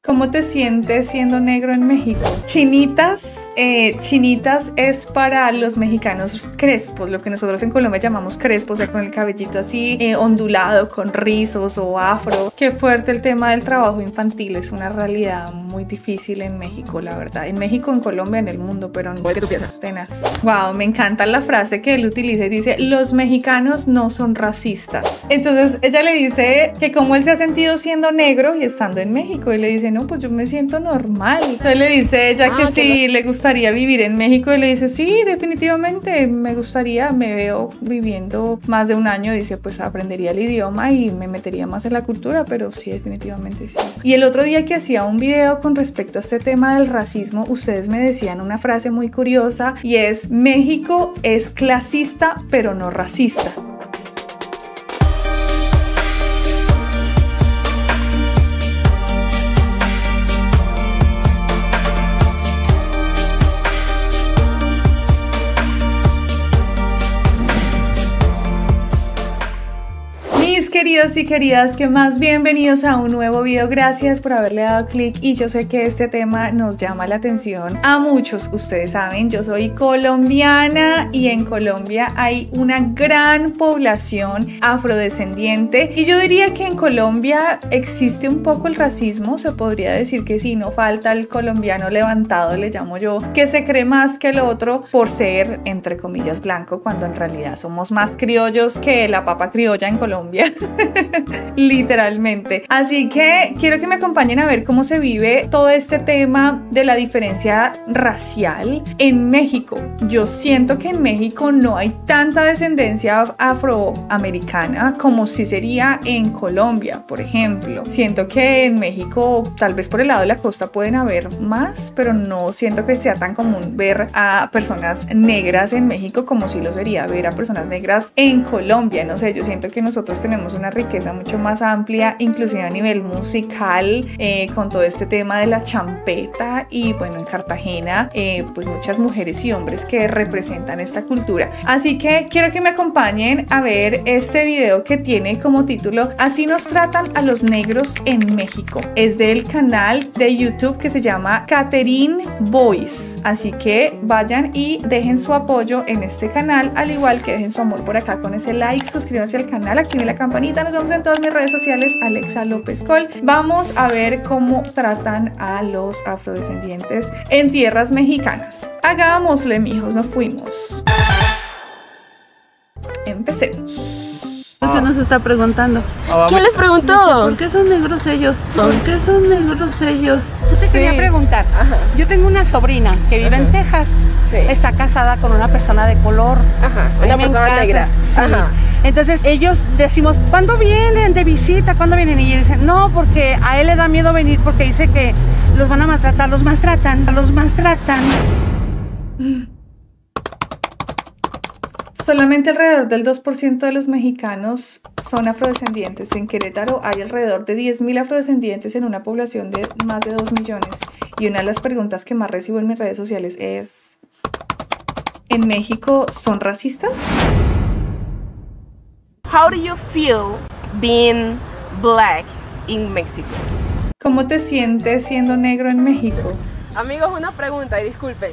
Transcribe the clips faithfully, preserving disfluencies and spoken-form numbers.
¿Cómo te sientes siendo negro en México? Chinitas, eh, chinitas es para los mexicanos crespos, lo que nosotros en Colombia llamamos crespos, o sea, con el cabellito así eh, ondulado, con rizos o afro. Qué fuerte el tema del trabajo infantil, es una realidad muy difícil en México, la verdad. En México, en Colombia, en el mundo, pero en ¿qué tú piensas? Tenaz. Wow, me encanta la frase que él utiliza y dice, los mexicanos no son racistas. Entonces ella le dice que cómo él se ha sentido siendo negro y estando en México, y le dice, no, pues yo me siento normal. Entonces le dice ella ah, que sí, no. le gustaría vivir en México, y le dice, sí, definitivamente me gustaría, me veo viviendo más de un año. Dice, pues aprendería el idioma y me metería más en la cultura, pero sí, definitivamente sí. Y el otro día que hacía un video con respecto a este tema del racismo, ustedes me decían una frase muy curiosa y es, México es clasista pero no racista. Queridos y queridas, que más bienvenidos a un nuevo video. Gracias por haberle dado clic, y yo sé que este tema nos llama la atención a muchos. Ustedes saben, yo soy colombiana y en Colombia hay una gran población afrodescendiente, y yo diría que en Colombia existe un poco el racismo. Se podría decir que sí, no falta el colombiano levantado, le llamo yo, que se cree más que el otro por ser, entre comillas, blanco, cuando en realidad somos más criollos que la papa criolla en Colombia. Literalmente. Así que quiero que me acompañen a ver cómo se vive todo este tema de la diferencia racial en México. Yo siento que en México no hay tanta descendencia afroamericana como si sería en Colombia, por ejemplo. Siento que en México, tal vez por el lado de la costa, pueden haber más, pero no siento que sea tan común ver a personas negras en México como si lo sería ver a personas negras en Colombia. No sé, yo siento que nosotros tenemos una riqueza mucho más amplia, inclusive a nivel musical, eh, con todo este tema de la champeta, y bueno, en Cartagena eh, pues muchas mujeres y hombres que representan esta cultura. Así que quiero que me acompañen a ver este video que tiene como título Así nos tratan a los negros en México. Es del canal de YouTube que se llama Catherine Boyce, así que vayan y dejen su apoyo en este canal, al igual que dejen su amor por acá con ese like, suscríbanse al canal, activen la campanita. Nos vemos en todas mis redes sociales, Alexa López Col. Vamos a ver cómo tratan a los afrodescendientes en tierras mexicanas. Hagámosle, mijos, nos fuimos. Empecemos. Se nos está preguntando. ¿Quién les preguntó? No sé, ¿por qué son negros ellos? ¿Por qué son negros ellos? Yo te sí. quería preguntar. Ajá. Yo tengo una sobrina que vive Ajá. en Texas. Sí. Está casada con una persona de color. Ajá. Una persona encanta. negra. Sí. Ajá. Entonces ellos decimos, ¿cuándo vienen de visita? ¿Cuándo vienen? Y ellos dicen, no, porque a él le da miedo venir porque dice que los van a maltratar, los maltratan, los maltratan. Solamente alrededor del dos por ciento de los mexicanos son afrodescendientes. En Querétaro hay alrededor de diez mil afrodescendientes en una población de más de dos millones. Y una de las preguntas que más recibo en mis redes sociales es, ¿en México son racistas? How do you feel being black in Mexico? ¿Cómo te sientes siendo negro en México? Amigos, una pregunta, y disculpen.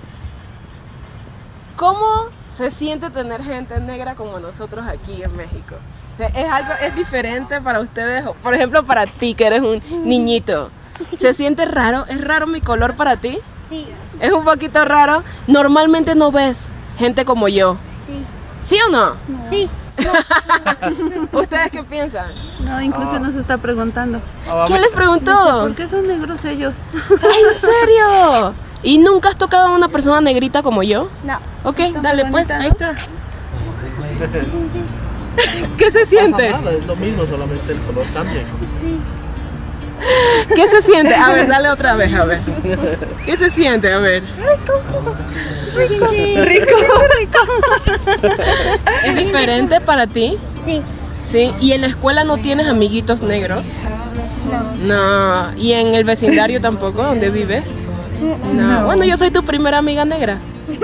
¿Cómo se siente tener gente negra como nosotros aquí en México? O sea, ¿es algo, es diferente para ustedes? Por ejemplo, para ti, que eres un niñito. ¿Se siente raro? ¿Es raro mi color para ti? Sí. ¿Es un poquito raro? Normalmente no ves gente como yo. Sí. ¿Sí o no? No. Sí. No. ¿Ustedes qué piensan? No, incluso ah. nos está preguntando. ¿Quién les preguntó? No sé, ¿por qué son negros ellos? ¿En serio? ¿Y nunca has tocado a una persona negrita como yo? No. Ok, dale pues, ahí está. ¿Qué se siente? ¿Qué se siente? Nada, es lo mismo, solamente el color cambia. Sí. ¿Qué se siente? A ver, dale otra vez, a ver. ¿Qué se siente? A ver. Rico. Rico. Rico. ¿Es diferente para ti? Sí. Sí. ¿Y en la escuela no tienes amiguitos negros? No. No. ¿Y en el vecindario tampoco, donde vives? No. no. Bueno, yo soy tu primera amiga negra.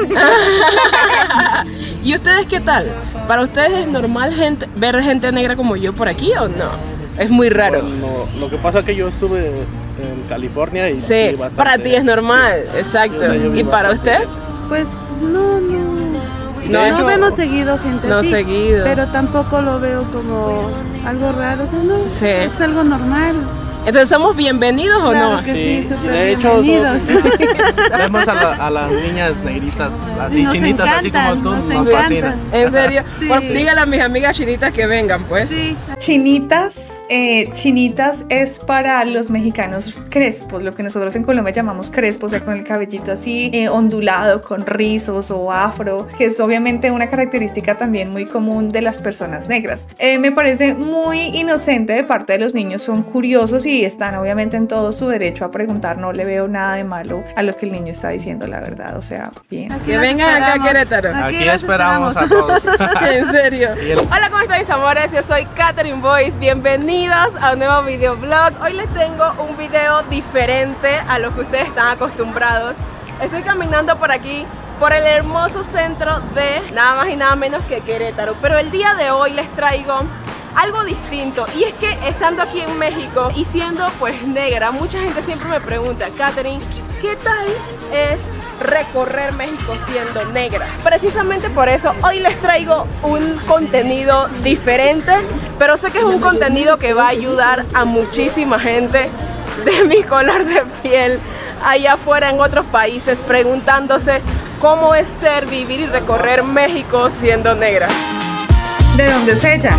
¿Y ustedes qué tal? ¿Para ustedes es normal gente, ver gente negra como yo por aquí o no? Es muy raro. Pues no, lo que pasa es que yo estuve en California y Sí, aquí bastante. para ti es normal, exacto. Yo vivo ¿Y para bastante. usted? Pues no, no. No, No, hecho- vemos seguido gente No así, seguido. pero tampoco lo veo como algo raro, o sea, no, Sí. es algo normal. Entonces, ¿somos bienvenidos o Claro no? que Sí, sí, y súper de hecho, bienvenidos. Vemos a, la- a las niñas negritas, así Nos chinitas, así como encantan, tú, nos nos encantan. fascina. ¿En serio? Sí. Por- dígale a mis amigas chinitas que vengan, pues. Sí. Chinitas, eh, chinitas es para los mexicanos crespos, lo que nosotros en Colombia llamamos crespos, o sea, con el cabellito así eh, ondulado, con rizos o afro, que es obviamente una característica también muy común de las personas negras. Eh, me parece muy inocente de parte de los niños, son curiosos y están obviamente en todo su derecho a preguntar, no le veo nada de malo a lo que el niño está diciendo, la verdad, o sea, bien. Aquí Que las vengan acá a esperamos. Querétaro. Aquí Aquí las esperamos a esperamos. todos. En serio. Y el- Hola, ¿cómo están mis amores? Yo soy Katherine Boyce. Bienvenidos a un nuevo videoblog. Hoy les tengo un video diferente a lo que ustedes están acostumbrados. Estoy caminando por aquí, por el hermoso centro de nada más y nada menos que Querétaro. Pero el día de hoy les traigo algo distinto, y es que estando aquí en México y siendo pues negra, mucha gente siempre me pregunta, Katherine, ¿qué tal es recorrer México siendo negra? Precisamente por eso hoy les traigo un contenido diferente, pero sé que es un contenido que va a ayudar a muchísima gente de mi color de piel allá afuera en otros países, preguntándose cómo es ser, vivir y recorrer México siendo negra. ¿De dónde es ella?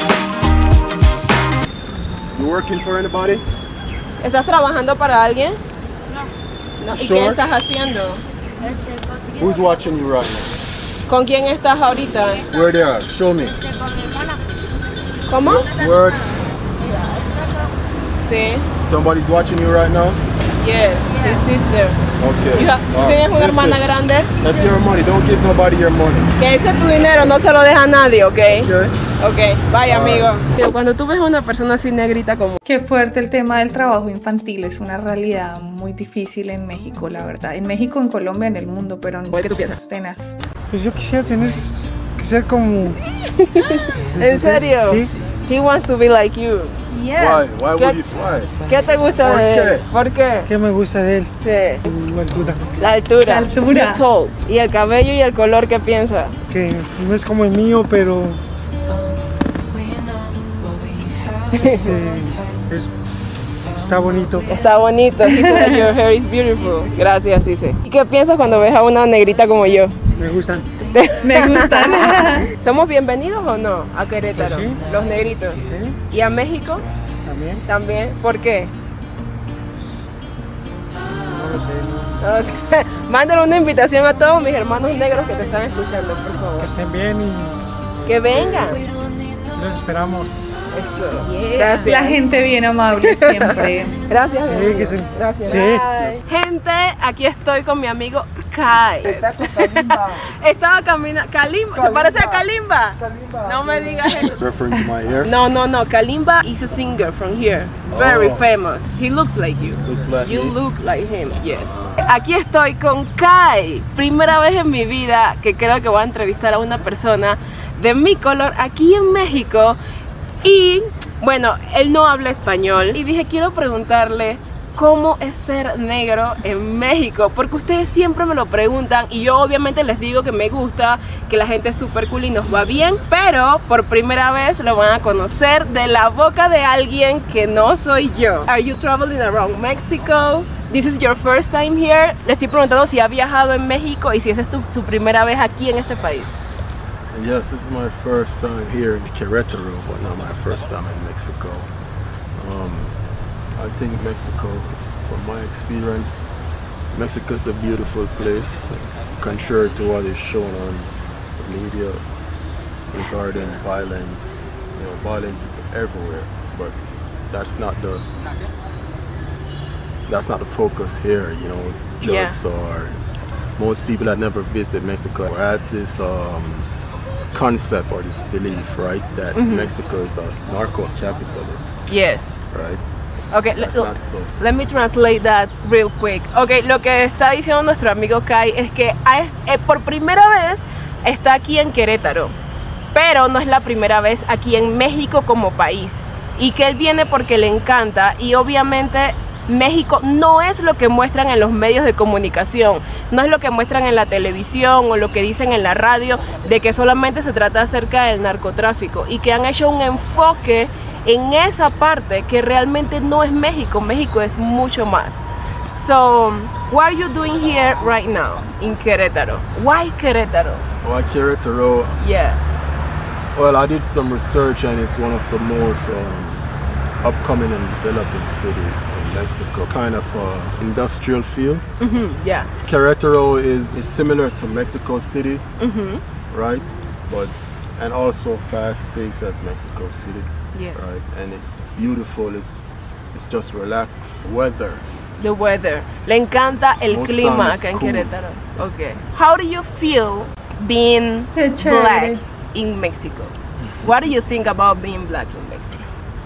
You working for anybody? ¿Estás trabajando para alguien? No. ¿Y qué Sure. estás haciendo? Who's watching you right now? ¿Con quién estás ahorita? Where they are? Show me. ¿Cómo? Where? Sí. Somebody's watching you right now? Yes, his sister. Okay. You have- ¿Tú All tienes right. una Listen, hermana grande? That's your money. Don't give nobody your money. Que ese es tu dinero, no se lo deja a nadie, ¿ok? Okay? Ok, vaya All amigo. Pero cuando tú ves a una persona así negrita como... Qué fuerte el tema del trabajo infantil, es una realidad muy difícil en México, la verdad. En México, en Colombia, en el mundo, pero en ¿Qué tú piensas? tenaz. Pues yo quisiera tener que ser como. ¿En serio? Sí. He wants to be like you. Yes. Why? Why ¿Qué- would you? Why? ¿Qué te gusta ¿Por de qué? él? ¿Por qué? ¿Qué me gusta de él? Sí. La altura. La altura. La altura. You're tall. Y el cabello y el color, ¿qué piensa? Que no es como el mío, pero. Este, es, está bonito. Está bonito. He said that your hair is beautiful. Gracias, dice. ¿Y qué piensas cuando ves a una negrita como yo? Me gustan. Me gustan. ¿Somos bienvenidos o no a Querétaro? Sí. Los negritos. ¿Sí? ¿Y a México También. también? ¿Por qué? No lo sé. O sea, mándale una invitación a todos mis hermanos negros que te están escuchando, por Que favor. estén bien y Que vengan. los esperamos. Eso. Gracias. La gente bien amable siempre. Gracias. mi Sí, amigo. que se- Gracias. Sí. Gente, aquí estoy con mi amigo Kai. Está con Kalimba. Estaba caminando. Kalimba. ¿Se parece a Kalimba? No me digas eso. Referring to my hair? No, no, no. Kalimba is a singer from here. Very Oh. famous. He looks like you. Looks like You me. look like him, yes. Aquí estoy con Kai. Primera vez en mi vida que creo que voy a entrevistar a una persona de mi color aquí en México. Y bueno, él no habla español. Y dije, quiero preguntarle cómo es ser negro en México, porque ustedes siempre me lo preguntan y yo obviamente les digo que me gusta, que la gente es súper cool y nos va bien, pero por primera vez lo van a conocer de la boca de alguien que no soy yo. Are you traveling around Mexico? This is your first time here. Le estoy preguntando si ha viajado en México y si esa es tu, su primera vez aquí en este país. Yes, this is my first time here in Querétaro, but not my first time in Mexico. Um, I think Mexico, from my experience, Mexico is a beautiful place, contrary to what is shown on the media regarding violence. You know, violence is everywhere, but that's not the that's not the focus here. You know, Yeah. drugs or most people that never visit Mexico had this um, concept or this belief, right, that Mexico is a narco capitalist, Yes. right? Okay, That's let, not so. let me translate that real quick. Okay, lo que está diciendo nuestro amigo Kai es que ha- eh, por primera vez está aquí en Querétaro, pero no es la primera vez aquí en México como país. Y que él viene porque le encanta y obviamente México no es lo que muestran en los medios de comunicación, no es lo que muestran en la televisión o lo que dicen en la radio, de que solamente se trata acerca del narcotráfico, y que han hecho un enfoque en esa parte que realmente no es México. México es mucho más. So, what are you doing here right now in Querétaro? Why Querétaro? Why Querétaro? Yeah. Well, I did some research, and it's one of the most um, upcoming and developing cities in Mexico. Kind of uh, industrial feel. Mm-hmm, yeah. Querétaro is, is similar to Mexico City, Mm-hmm. right? But and also fast-paced as Mexico City, Yes. right? And it's beautiful. It's it's just relaxed weather. The weather. Le encanta el Most clima time it's acá en cool. Querétaro. Yes. Okay. How do you feel being Qué black chévere. in Mexico? What do you think about being black in Mexico?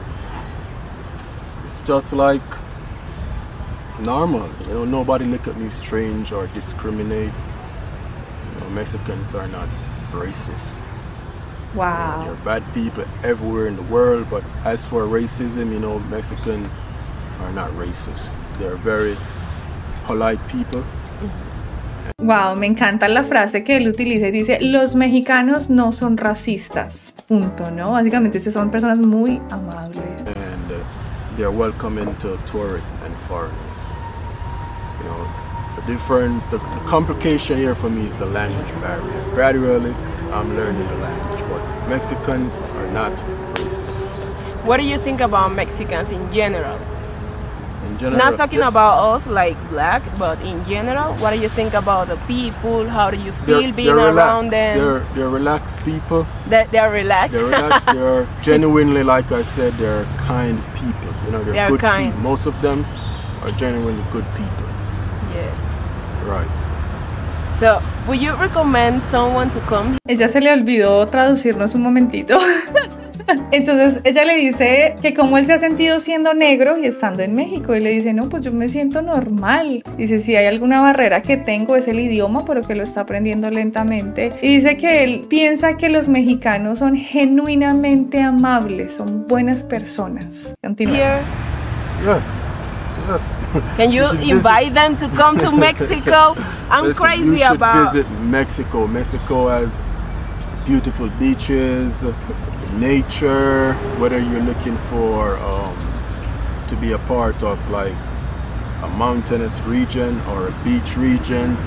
It's just like normal. You know, nobody look at me strange or discriminate. You know, Mexicans are not racist. Wow. There are bad people everywhere in the world, but as for racism, you know, Mexicans are not racist. They're very polite people. Wow, me encanta la frase que él utiliza y dice, los mexicanos no son racistas, punto, ¿no? Básicamente son personas muy amables. And uh, they're welcoming to tourists and foreigners. You know, the difference, the, the complication here for me is the language barrier. Gradually, I'm learning the language, but Mexicans are not racist. What do you think about Mexicans in general? In general, Not talking they're- about us like black, but in general, what do you think about the people? How do you feel they're, being they're around relaxed. them? They're, they're relaxed people. They're, they're relaxed. They're relaxed. They're genuinely, like I said, they're kind people. You know, they're, They're good kind. people. Most of them are genuinely good people. Yes. Right. So, would you recommend someone to come? Ella se le olvidó traducirnos un momentito. Entonces ella le dice que cómo él se ha sentido siendo negro y estando en México, y le dice, no, pues yo me siento normal. Dice, si hay alguna barrera que tengo es el idioma, pero que lo está aprendiendo lentamente. Y dice que él piensa que los mexicanos son genuinamente amables, son buenas personas. Here, Continuamos. Yes. Yes. can you should visit- invite them to come to Mexico? I'm Listen, crazy you should about. visit Mexico. Mexico has beautiful beaches, nature. Whether you're looking for um, to be a part of like a mountainous region or a beach region,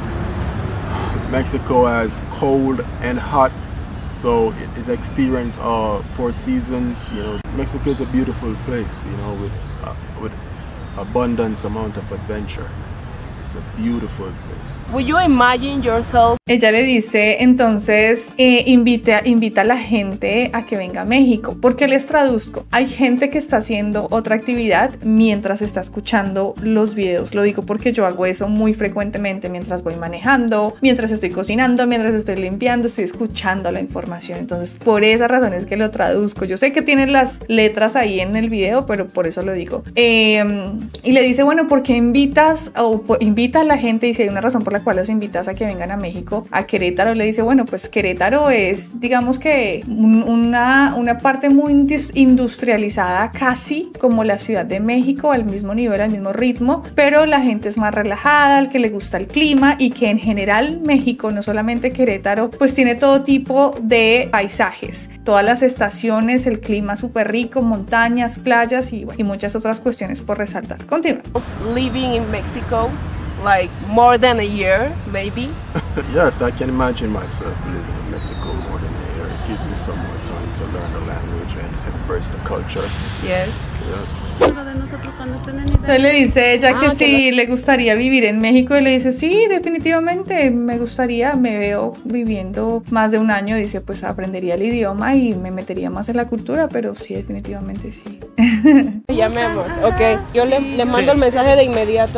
Mexico has cold and hot, so it, it experiences uh, four seasons. You know, Mexico is a beautiful place. You know, with uh, with abundance amount of adventure. It's a beautiful place. Would you imagine yourself? Ella le dice, entonces, eh, invita, invita a la gente a que venga a México. ¿Por qué les traduzco? Hay gente que está haciendo otra actividad mientras está escuchando los videos. Lo digo porque yo hago eso muy frecuentemente mientras voy manejando, mientras estoy cocinando, mientras estoy limpiando, estoy escuchando la información. Entonces, por esa razón es que lo traduzco. Yo sé que tienen las letras ahí en el video, pero por eso lo digo. Eh, y le dice, bueno, ¿por qué invitas o po- invita a la gente? Y si hay una razón por la cual los invitas a que vengan a México, a Querétaro, le dice, bueno, pues Querétaro es, digamos que un- una, una parte muy indus- industrializada, casi como la Ciudad de México, al mismo nivel, al mismo ritmo, pero la gente es más relajada, al que le gusta el clima, y que en general México, no solamente Querétaro, pues tiene todo tipo de paisajes, todas las estaciones, el clima súper rico, montañas, playas y, y muchas otras cuestiones por resaltar. Continúa. Living in Mexico, like more than a year, maybe. Yes, I can imagine myself living in Mexico more than a year. It gives me some more time to learn the language and embrace the culture. Yes. Yes. Uno de nosotros cuando estén en Entonces le dice ella Ah, que que sí le gustaría vivir en México, y le dice, sí, definitivamente me gustaría, me veo viviendo más de un año. Dice, pues aprendería el idioma y me metería más en la cultura, pero sí, definitivamente sí. Llamemos, ok. Yo le, le mando el mensaje de inmediato.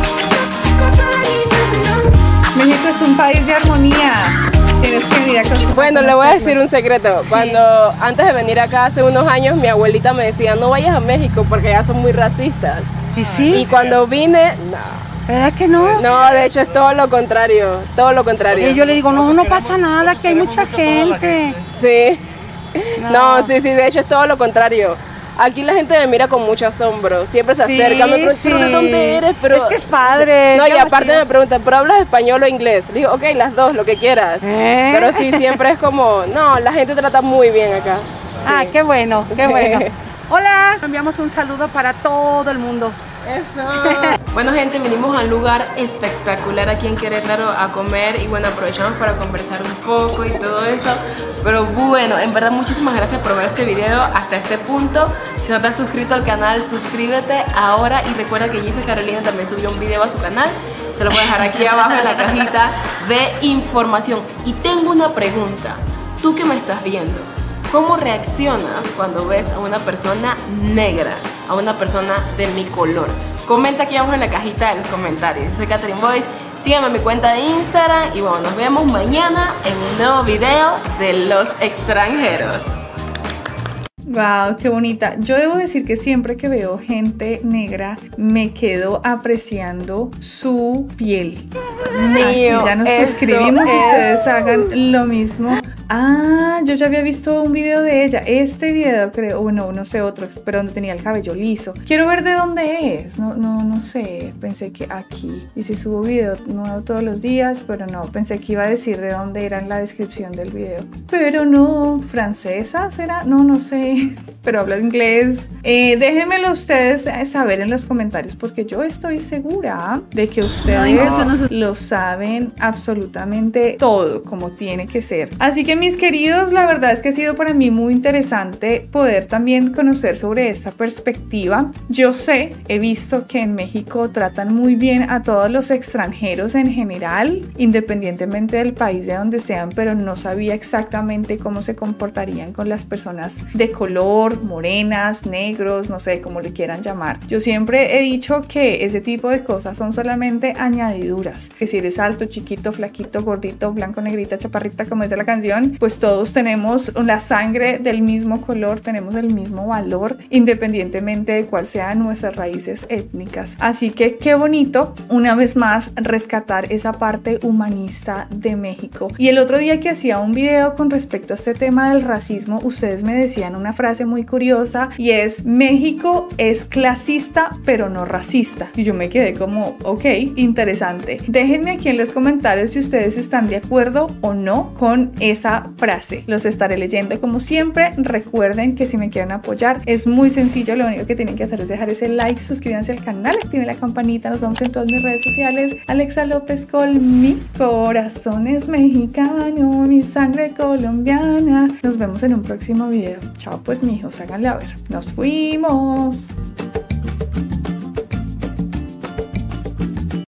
México es un país de armonía. Tienes que venir acá. Bueno, le voy a decir un secreto. Cuando antes de venir acá hace unos años, mi abuelita me decía, no vayas a México porque ya son muy racistas. ¿Y sí? Y cuando vine, no. ¿Verdad que no? No, de hecho es todo lo contrario, todo lo contrario. Y yo le digo, no, no pasa nada, que hay mucha gente. Sí. No, sí, sí, de hecho es todo lo contrario. aquí la gente me mira con mucho asombro. Siempre se Sí, acerca, me preguntan, ¿pero de sí. dónde eres? Pero, Es que es padre, No, qué y aparte emoción. me preguntan, ¿pero hablas español o inglés? Le digo, ok, las dos, lo que quieras. ¿Eh? Pero sí, siempre es como, no, la gente trata muy bien acá. Ah, Sí. qué bueno, qué Sí. bueno. Hola, enviamos un saludo para todo el mundo. Eso. Bueno, gente, vinimos a un lugar espectacular aquí en Querétaro a comer y bueno, aprovechamos para conversar un poco y todo eso. Pero bueno, en verdad muchísimas gracias por ver este video hasta este punto. Si no te has suscrito al canal, suscríbete ahora y recuerda que Gise Carolina también subió un video a su canal. Se lo voy a dejar aquí abajo en la cajita de información. Y tengo una pregunta. Tú que me estás viendo, ¿cómo reaccionas cuando ves a una persona negra, a una persona de mi color? Comenta aquí abajo en la cajita de los comentarios. Soy Catherine Boyce, sígueme en mi cuenta de Instagram y bueno, nos vemos mañana en un nuevo video de los extranjeros. Wow, qué bonita. Yo debo decir que siempre que veo gente negra me quedo apreciando su piel. Aquí ya nos esto suscribimos, es- ustedes hagan lo mismo. Ah, yo ya había visto un video de ella. Este video creo, bueno, no sé otro, pero donde tenía el cabello liso. Quiero ver de dónde es. No, no, no sé. Pensé que aquí. Y si subo video nuevo todos los días, pero no. Pensé que iba a decir de dónde era en la descripción del video. Pero no, francesa será, no, no sé. Pero habla inglés. Eh, déjenmelo ustedes saber en los comentarios porque yo estoy segura de que ustedes lo saben absolutamente todo como tiene que ser. Así que mis queridos, la verdad es que ha sido para mí muy interesante poder también conocer sobre esta perspectiva. Yo sé, he visto que en México tratan muy bien a todos los extranjeros en general, independientemente del país de donde sean, pero no sabía exactamente cómo se comportarían con las personas de color, morenas, negros, no sé cómo le quieran llamar. Yo siempre he dicho que ese tipo de cosas son solamente añadiduras, que si eres alto, chiquito, flaquito, gordito, blanco, negrita, chaparrita, como dice la canción, pues todos tenemos la sangre del mismo color, tenemos el mismo valor, independientemente de cuál sean nuestras raíces étnicas. Así que qué bonito, una vez más, rescatar esa parte humanista de México. Y el otro día que hacía un video con respecto a este tema del racismo, ustedes me decían una frase muy curiosa y es: México es clasista pero no racista. Y yo me quedé como, ok, interesante. Déjenme aquí en los comentarios si ustedes están de acuerdo o no con esa frase. Los estaré leyendo como siempre. Recuerden que si me quieren apoyar es muy sencillo, lo único que tienen que hacer es dejar ese like, suscríbanse al canal, activen la campanita. Nos vemos en todas mis redes sociales. Alexa López con mi corazón es mexicano, mi sangre colombiana. Nos vemos en un próximo video. Chao pues mijos, háganle a ver. Nos fuimos.